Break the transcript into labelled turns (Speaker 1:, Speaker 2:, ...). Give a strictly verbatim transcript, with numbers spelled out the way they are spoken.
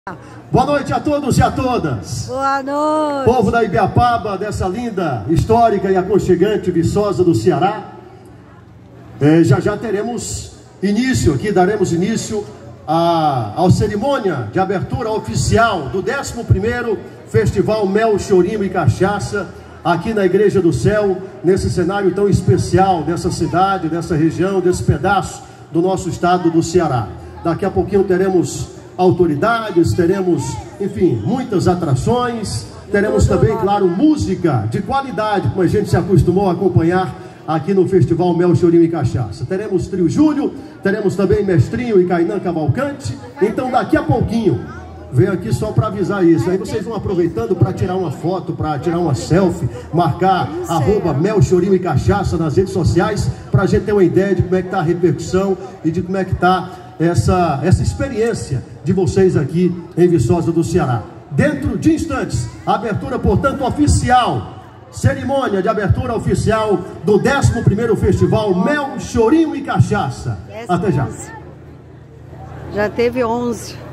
Speaker 1: Boa noite a todos e a todas.
Speaker 2: Boa noite.
Speaker 1: Povo da Ibiapaba, dessa linda, histórica e aconchegante Viçosa do Ceará. É, já já teremos início aqui, daremos início à, à cerimônia de abertura oficial do décimo primeiro Festival Mel, Chorinho e Cachaça, aqui na Igreja do Céu, nesse cenário tão especial dessa cidade, dessa região, desse pedaço do nosso estado do Ceará. Daqui a pouquinho teremos autoridades, teremos, enfim, muitas atrações, teremos também, claro, música de qualidade, como a gente se acostumou a acompanhar aqui no Festival Mel, Chorinho e Cachaça. Teremos Trio Júlio, teremos também Mestrinho e Kainan Cavalcante. Então daqui a pouquinho, venho aqui só para avisar isso, aí vocês vão aproveitando para tirar uma foto, para tirar uma selfie, marcar arroba Mel, Chorinho e Cachaça nas redes sociais, para a gente ter uma ideia de como é que está a repercussão e de como é que está essa, essa experiência de vocês aqui em Viçosa do Ceará. Dentro de instantes, a abertura, portanto, oficial, cerimônia de abertura oficial do décimo primeiro Festival Mel, Chorinho e Cachaça. Até já.
Speaker 2: Já teve onze.